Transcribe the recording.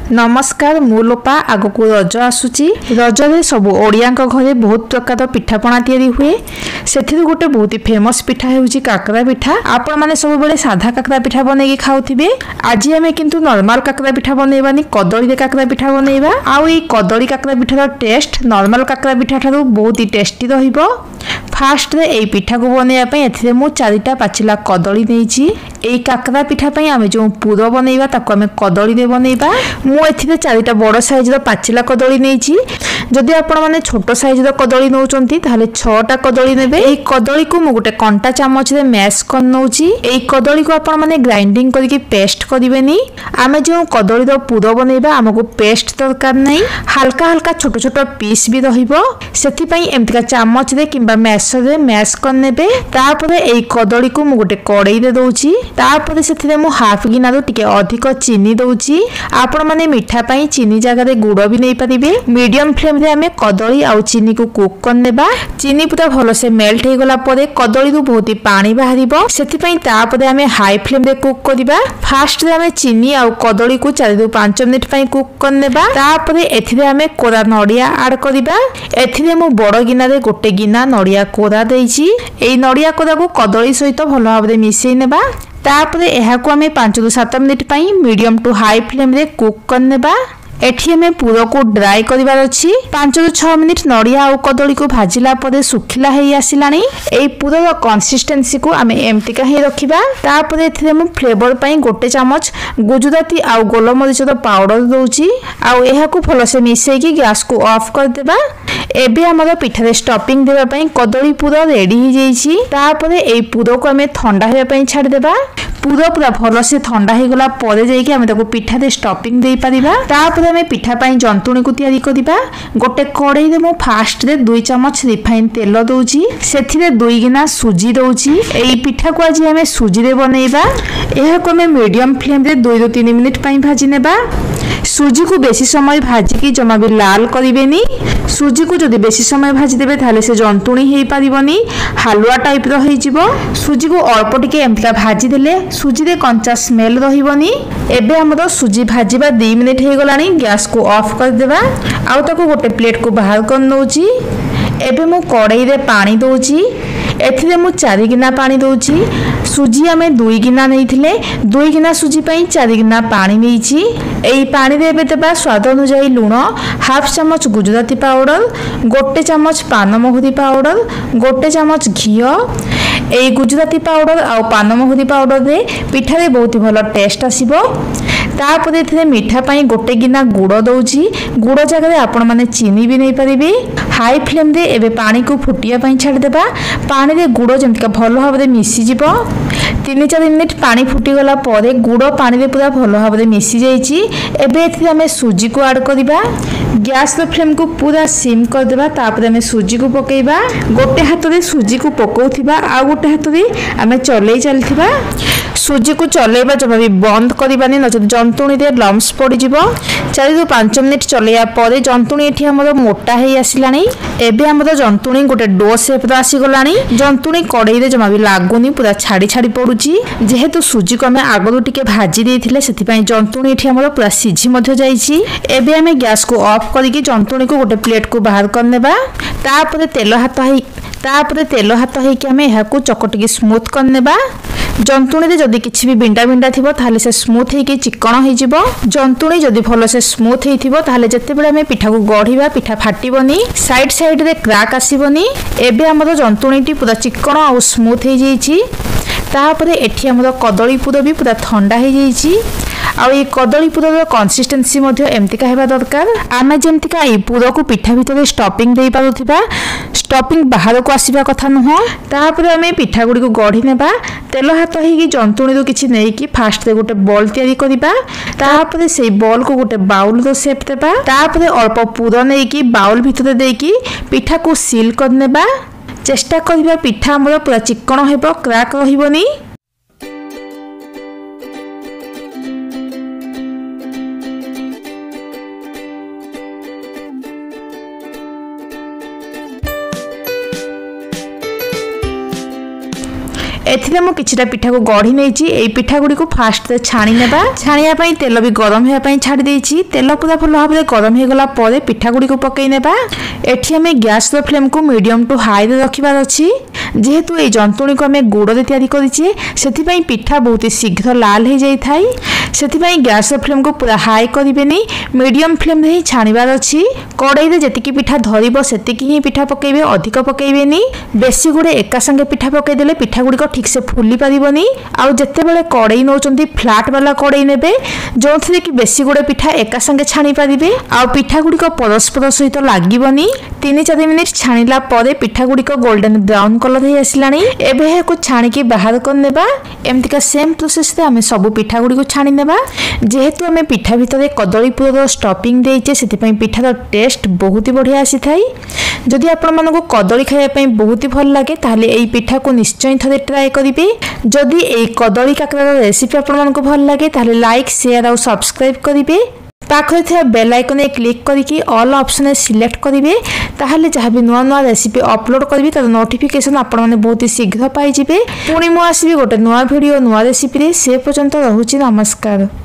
नमस्कार मु लोपा आगक रज आसूची रजरे सब ओडिया घरे बहुत प्रकार पिठापणा तैयारी हुए से गोटे बहुत ही फेमस पिठा होउची काकरा पिठा। आपण माने सब बेले साधा काकरा पिठा बनेकी खाउथिबे। आज आमे किंतु नॉर्मल काकरा पिठा बनेबानी कदली रे काकरा पिठा बनेबा। आउ ई कदली काकरा पिठार टेस्ट नॉर्मल काकरा पिठा ठारू बहुत ही टेस्टी रहिबो। फास्ट रे एई पिठा को बनेबा पई एथिरे मु 4टा पाचिला कदली नेइची। एई काकरा पिठा पई आमे जो पूरो बनेबा ताको आमे कदली रे बनेबा। मु एथिरे 4टा बड़ साइज रो पाचिला कदली नेइची। जदि आपण माने छोटो साइज रो कदली नउचंती ताले 6टा कदली नेबे। एई कदली को मु गोटे कंटा चामच रे मैश कर नउची। एई कदली को आपण माने ग्राइंडिंग करके पेस्ट करिवेनी। आमे जो कदली रो पूरो बनेबा हमको पेस्ट दरकार नै, हल्का हल्का छोटो छोटो पीस भी रहिबो। सेथि पई एमतिका चामच रे किबा मैश रे मैश कर नेबे। तापरे एई कदली को मु गोटे कड़ाई रे दउची। तापरे सेथिरे मु हाफ गिना रो टिके अधिक चीनी दउची। आपण माने मिठा पई चीनी जगह रे गुड़ भी नै परिबे। मीडियम फ्लेम रे हमें कदली आउ चीनी को कुक कर नेबा। चीनी पूरा भलो से मेल्ट हे गला परे कदली रो बहुत ही पानी बाहरिबो। सेथि पई तापरे हमें हाई फ्लेम रे कुक करिबा। फास्ट रे हमें चीनी आउ कदली को 4 ରୁ 5 मिनिट पई कुक कर नेबा। तापरे एथिरे हमें कोरा नडिया ऐड करिबा। एथिरे मु बड़ गिना रे गोटे गिना नडिया कोरा देइची। एई नडिया कोरा को कदली सहित भलो भाबरे मिसै नेबा। तापरे एहा को हमें 5 ରୁ 7 मिनिट पई मीडियम टू हाई फ्लेम रे कुक कर नेबा। एठी हमें पूरो को ड्राई करिवार अछि। 5 ରୁ 6 मिनिट नडिया और कदली को भाजिला परे सुखिला हेई आसिलानी। एई पूरो रो कंसिस्टेंसी को हमें एमतिका हे रखिबा। तापरे एथिरे मु फ्लेवर पई गोटे चामच गुजराती आउ गोलमरिच रो पाउडर दउची। आउ एहा को भलो से मिसै की गैस को ऑफ कर देबा। एबे हमर पिठा रे स्टफिंग देबा पई कदली पूरो रेडी हो जाईची। तापरे एई पूरो को हमें ठंडा हेबा पई छाड़ देबा। पूरा पूरा भलो से ठंडा हे गला परे जाई कि हमें ताको पिठा रे स्टफिंग देई परिबा। तापरे हमें पिठा पई जंतुणी को तैयारी करिबा। गोटे कड़ाई रे मु फास्ट रे 2 चम्मच रिफाइन तेल दउची। सेथि रे 2 गिना सुजी दउची। एई पिठा को आज हमें सुजी रे बनेइबा। एहा को हमें मीडियम फ्लेम रे 2 ରୁ 3 मिनिट पई भाजी नेबा। सुजी को बेसी समय भाजी की जमा भी लाल करिवेनी। सुजी को जदि बेसी समय भाजी देबे ताले से जंतुणी हेई परिबनी, हलवा टाइप रो हेई जिवो। सुजी को अल्प टिके एमतला भाजी देले सुजी रे कंचा स्मेल रहिबनी। एबे हमरो सुजी भाजीबा 2 मिनिट हे गलानी। गैस को ऑफ कर देबा। आउ ताको गोटे प्लेट को बाहर कर नउची। एबे मु कड़ाई रे पानी दउची। एथिरे मु 4 गिना पानी दउची। सुजी हमें 2 गिना नैथिले 2 गिना सुजी पई 4 गिना पानी नैची। एई पानी रे देबा स्वाद अनुसार लूण, हाफ चम्मच गुजराती पाउडर, गोटे चम्मच पानमहुरी पाउडर, गोटे चम्मच घिओ। एई गुजराती पाउडर आ पानमहुरी पाउडर रे पिठा रे बहुत ही भलो टेस्ट आसीबो। तापरे एथिरे मीठा पई गोटे गिना गुड़ दउची। गुड़ जगह रे आपण माने चीनी भी नै परिबे। हाई फ्लेम रे एबे पानी को फुटिया पई छाड़ देबा। पानी रे गुड़ जेमतिका भलो भाबरे मिसी जिवो। 3-4 मिनिट पानी फुटी गला परे गुड़ पानी रे पूरा भलो भाबरे मिसी जाईची। एबे एथिरे हमें सुजी को ऐड करिबा। गैस रो फ्लेम को पूरा सिम कर देबा। तापरे हमें सुजी को पकेइबा। गोटे हाथ रे सुजी को पकोथिबा आ गोटे हाथ रे हमें चलै चलथिबा। सुजी को चलेबा जब भी बंद करिबानी न जंतुणी रे लम्स पड़ी जिवो। 4 ରୁ 5 मिनिट चलेया परे जंतुणी एठी हमर मोटा हेई आसिलानी। एबे हमर जंतुणी गोटे डो शेप रो आसी गलानी। जंतुणी कड़ाई रे जमा भी लागुनी, पूरा छाड़ी छाड़ी पडुची। जेहेतु सुजी को हमें आगरु टिके भाजी देथिले सेथि पई जंतुणी एठी हमर पूरा सिझी मध्ये जाईची। एबे हमें गैस को ऑफ करिकि जंतुणी को गोटे प्लेट को बाहर कर नेबा। तापरे तेल हाथ हेई कि हमें एहा को चकटिकी स्मूथ कर नेबा। जंतुणी रे जदि किछि भी बिंडा बिंडा थिबो ताले से स्मूथ हे कि चिकण हे जिवो। जंतुणी जदि भलो से स्मूथ हे थिबो ताले जत्ते बेले हमें पिठा को गढिबा पिठा फाटिबोनी, साइड साइड रे क्रैक आसीबोनी। एबे हमर जंतुणीटी पूरा चिकण आ स्मूथ हे जाईची। तापरे एठी हमर कदली पूरो भी पूरा ठंडा हे जाईची। आ ये कदली पूरो कंसिस्टेंसी मध्ये एमतिका हेबा दरकार। आमे जेमतिका ए पूरो को पिठा भितर स्टफिंग देई पारुथिबा, स्टफिंग बाहर को आसीबा कथा नुह। तापरे हमें पिठा गुडी को गढी नेबा। तेल हाथ हेकी जंतुणी रो किछि नै कि फास्ट रे गोटे बॉल तयारी करिबा। तापरे सेई बॉल को गोटे बाउल रो शेप देबा। तापरे अल्प पूरो नै कि बाउल भितर देई कि पिठा को सील कर नेबा। चेष्टा करिबा पिठा हमर पूरा चिकण हेबो, क्रैक रहिबोनी। एथिरे मु किछिटा पिठा को गढ़ी नेछि। एई पिठा गुडी को फास्ट रे छाणी नेबा। छाणिया पई तेल भी गरम हेया पई छाडी देछि। तेल पूरा भलो भाबरे गरम हे गला परे पिठा गुडी को पकई नेबा। एठी हमें गैस रो फ्लेम को मीडियम टू हाई रे रखिबार अछि। जेहेतु ए जंतुणी को हमें गुड़ दे तैयारी करिछि सेथि पई पिठा बहुत शीघ्र लाल हे जाई थाई। सेथि पई गैस रो फ्लेम को पूरा हाई करिबेनी, मीडियम फ्लेम रे ही छाणीबार अछि। कड़ाई रे जतिकी पिठा धरिबो सेतिकी ही पिठा पकेइबे, अधिक पकेइबेनी। बेसी गुडे एका संगे पिठा पकेइ देले पिठा गुडी को ठीक से फुली परिबोनी। आ जते बेले कड़ाई नौचंती फ्लैट वाला कड़ाई नेबे जोंथरे कि बेसी गुडे पिठा एका संगे छाणी परिबे आ पिठा गुडी को परस्पर सहित लागिबोनी। 3-4 मिनिट छाणीला परे पिठा गुडी को गोल्डन ब्राउन कलर हे आसिलानी। एबे हे को छाणी के बाहर कर नेबा। एमती का सेम प्रोसेस रे हमें सब पिठा गुडी को छाणी नेबा। जेहेतु हमें पिठा भितरे कदली पुर स्टफिंग देइचे सेति पई पिठार टेस्ट बहुत ही बढ़िया आसी थाई। जदि आपण मानको कदली खाया पई बहुत ही भल लागे ताहले एई पिठा को निश्चय थरे ट्राई करिवे। जदि एई कदली काकरा रेसिपी आपण मानको भल लागे ताहले लाइक शेयर और सब्सक्राइब करिवे। पाखरे थिया बेल आइकन ए क्लिक करिकि ऑल ऑप्शन सिलेक्ट करिवे। ताहले जहाँ भी नुआ नुआ रेसिपी अपलोड करिवे तार नोटिफिकेशन आपण माने बहुत ही शीघ्र पाई जिवे। पुणी मु आसीबे गोटे नुआ वीडियो नुआ रेसिपी रे। से पर्यंत रहुची नमस्कार।